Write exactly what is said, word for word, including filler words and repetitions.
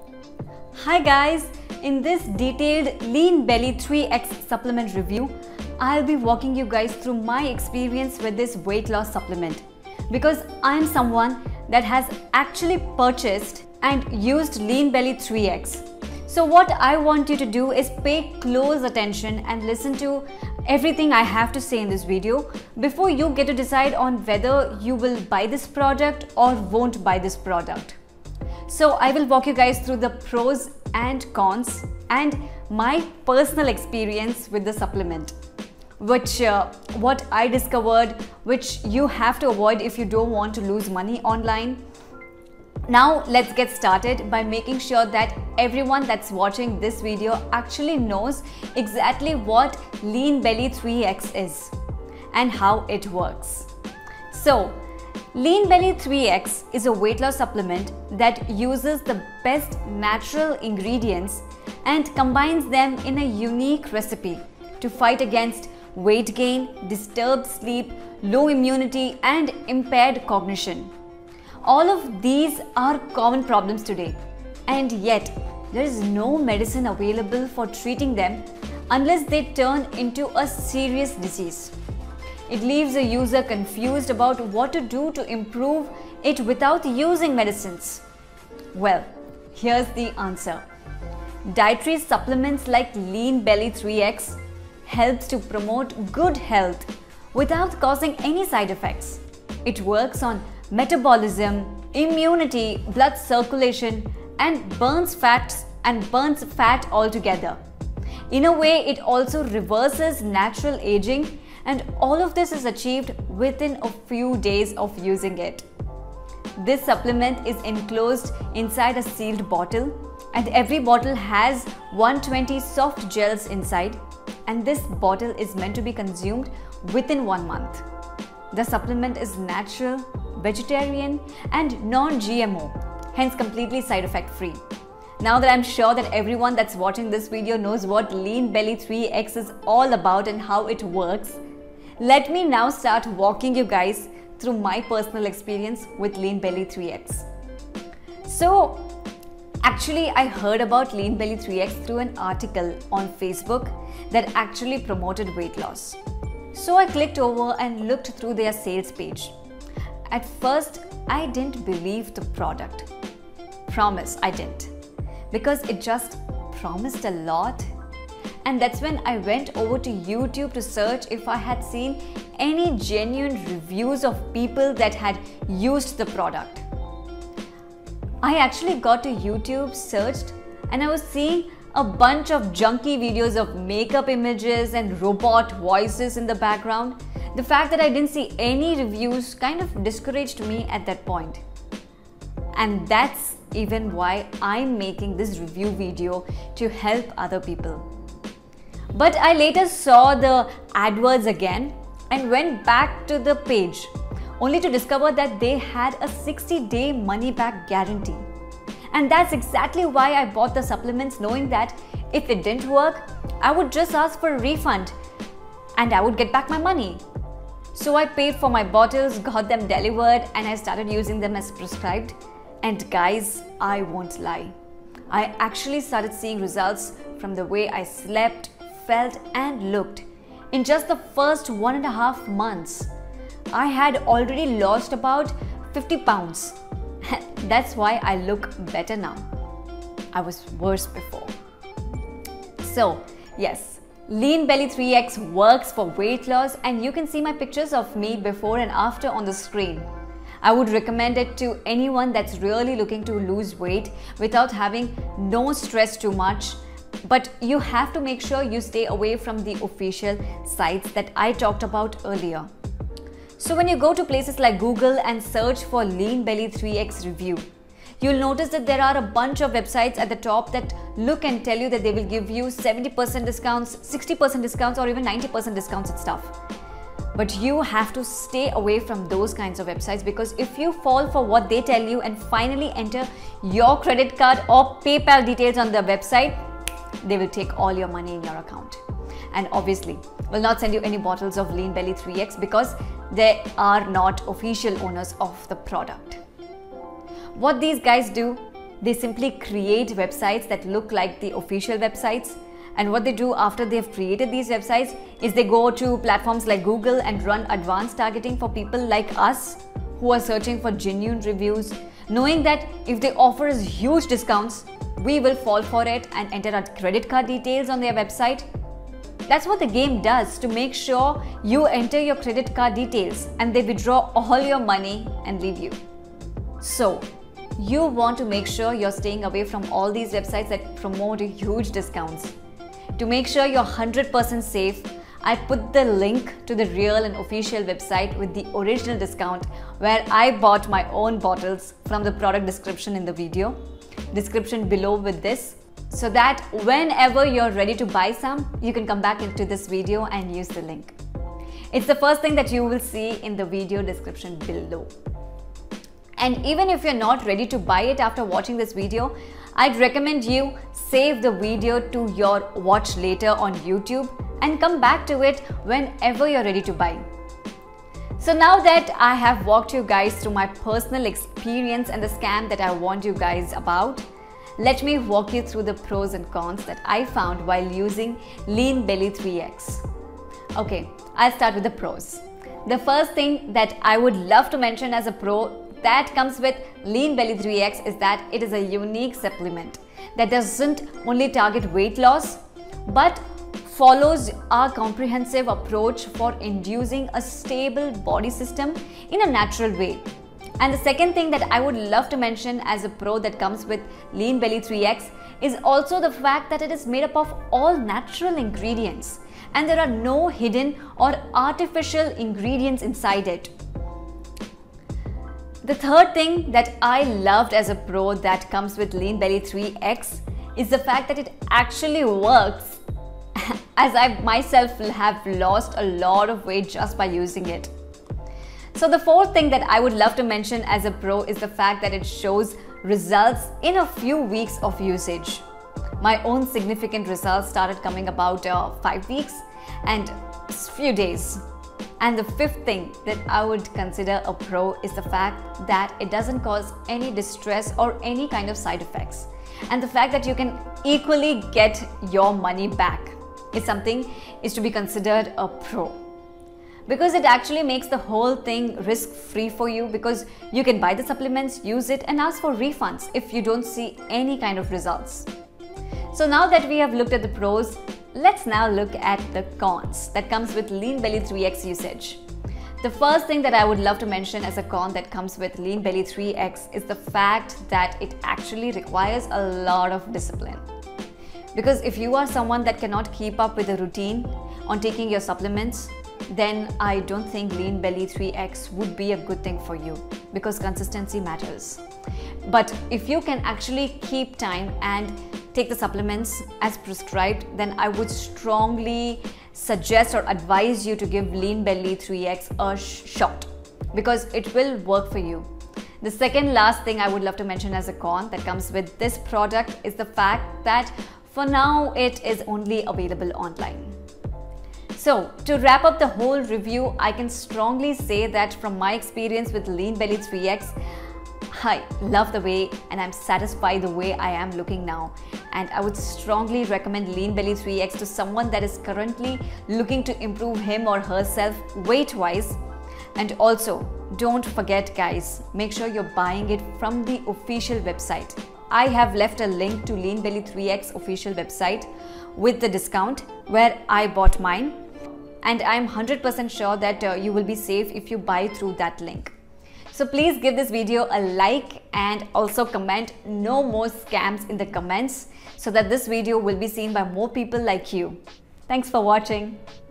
Hi guys, in this detailed Lean Belly three X supplement review, I'll be walking you guys through my experience with this weight loss supplement because I'm someone that has actually purchased and used Lean Belly three X. So what I want you to do is pay close attention and listen to everything I have to say in this video before you get to decide on whether you will buy this product or won't buy this product. So I will walk you guys through the pros and cons and my personal experience with the supplement, which uh, what I discovered, which you have to avoid if you don't want to lose money online. Now let's get started by making sure that everyone that's watching this video actually knows exactly what Lean Belly three X is and how it works. So Lean Belly three X is a weight loss supplement that uses the best natural ingredients and combines them in a unique recipe to fight against weight gain, disturbed sleep, low immunity, and impaired cognition. All of these are common problems today, and yet there is no medicine available for treating them unless they turn into a serious disease. It leaves a user confused about what to do to improve it without using medicines. Well, here's the answer. Dietary supplements like Lean Belly three X helps to promote good health without causing any side effects. It works on metabolism, immunity, blood circulation, and burns fats and burns fat altogether. In a way, it also reverses natural aging, and all of this is achieved within a few days of using it. This supplement is enclosed inside a sealed bottle, and every bottle has one hundred twenty soft gels inside, and this bottle is meant to be consumed within one month. The supplement is natural, vegetarian, and non-G M O, hence completely side effect free. Now that I'm sure that everyone that's watching this video knows what Lean Belly three X is all about and how it works, let me now start walking you guys through my personal experience with Lean Belly three X. So actually I heard about Lean Belly three X through an article on Facebook that actually promoted weight loss. So I clicked over and looked through their sales page. At first, I didn't believe the product. Promise, I didn't. Because it just promised a lot. And that's when I went over to YouTube to search if I had seen any genuine reviews of people that had used the product. I actually got to YouTube, searched, and I was seeing a bunch of junky videos of makeup images and robot voices in the background. The fact that I didn't see any reviews kind of discouraged me at that point. And that's even why I'm making this review video to help other people. But I later saw the AdWords again and went back to the page only to discover that they had a sixty day money back guarantee. And that's exactly why I bought the supplements, knowing that if it didn't work, I would just ask for a refund and I would get back my money. So I paid for my bottles, got them delivered, and I started using them as prescribed. And guys, I won't lie. I actually started seeing results from the way I slept, felt, and looked. In just the first one and a half months, I had already lost about fifty pounds. That's why I look better now. I was worse before. So yes, Lean Belly three X works for weight loss, and you can see my pictures of me before and after on the screen. I would recommend it to anyone that's really looking to lose weight without having no stress too much. But you have to make sure you stay away from the official sites that I talked about earlier. So when you go to places like Google and search for Lean Belly three X review, you'll notice that there are a bunch of websites at the top that look and tell you that they will give you seventy percent discounts, sixty percent discounts, or even ninety percent discounts and stuff. But you have to stay away from those kinds of websites, because if you fall for what they tell you and finally enter your credit card or PayPal details on their website, they will take all your money in your account. And obviously, will not send you any bottles of Lean Belly three X because they are not official owners of the product. What these guys do They simply create websites that look like the official websites. And what they do after they've created these websites is they go to platforms like Google and run advanced targeting for people like us who are searching for genuine reviews, knowing that if they offer us huge discounts, we will fall for it and enter our credit card details on their website. That's what the game does to make sure you enter your credit card details and they withdraw all your money and leave you. So, you want to make sure you're staying away from all these websites that promote huge discounts. To make sure you're one hundred percent safe, I put the link to the real and official website with the original discount where I bought my own bottles from the product description in the video, description below with this, so that whenever you're ready to buy some, you can come back into this video and use the link. It's the first thing that you will see in the video description below. And even if you're not ready to buy it after watching this video, I'd recommend you save the video to your watch later on YouTube and come back to it whenever you're ready to buy. So now that I have walked you guys through my personal experience and the scam that I warned you guys about, let me walk you through the pros and cons that I found while using Lean Belly three X. Okay, I'll start with the pros. The first thing that I would love to mention as a pro that comes with Lean Belly three X is that it is a unique supplement that doesn't only target weight loss but follows our comprehensive approach for inducing a stable body system in a natural way. And the second thing that I would love to mention as a pro that comes with Lean Belly three X is also the fact that it is made up of all natural ingredients and there are no hidden or artificial ingredients inside it. The third thing that I loved as a pro that comes with Lean Belly three X is the fact that it actually works, as I myself have lost a lot of weight just by using it. So the fourth thing that I would love to mention as a pro is the fact that it shows results in a few weeks of usage. My own significant results started coming about uh, five weeks and a few days. And the fifth thing that I would consider a pro is the fact that it doesn't cause any distress or any kind of side effects. And the fact that you can equally get your money back is something is to be considered a pro. Because it actually makes the whole thing risk-free for you, because you can buy the supplements, use it and ask for refunds if you don't see any kind of results. So now that we have looked at the pros, let's now look at the cons that comes with Lean Belly three X usage. The first thing that I would love to mention as a con that comes with Lean Belly three X is the fact that it actually requires a lot of discipline. Because if you are someone that cannot keep up with a routine on taking your supplements, then I don't think Lean Belly three X would be a good thing for you, because consistency matters. But if you can actually keep time and take the supplements as prescribed, then I would strongly suggest or advise you to give Lean Belly three X a shot, because it will work for you. The second last thing I would love to mention as a con that comes with this product is the fact that for now it is only available online. So to wrap up the whole review, I can strongly say that from my experience with Lean Belly three X, I love the way and I'm satisfied the way I am looking now, and I would strongly recommend Lean Belly three X to someone that is currently looking to improve him or herself weight wise. And also don't forget guys, make sure you're buying it from the official website. I have left a link to Lean Belly three X official website with the discount where I bought mine, and I'm one hundred percent sure that uh, you will be safe if you buy through that link. So please give this video a like and also comment no more scams in the comments so that this video will be seen by more people like you. Thanks for watching.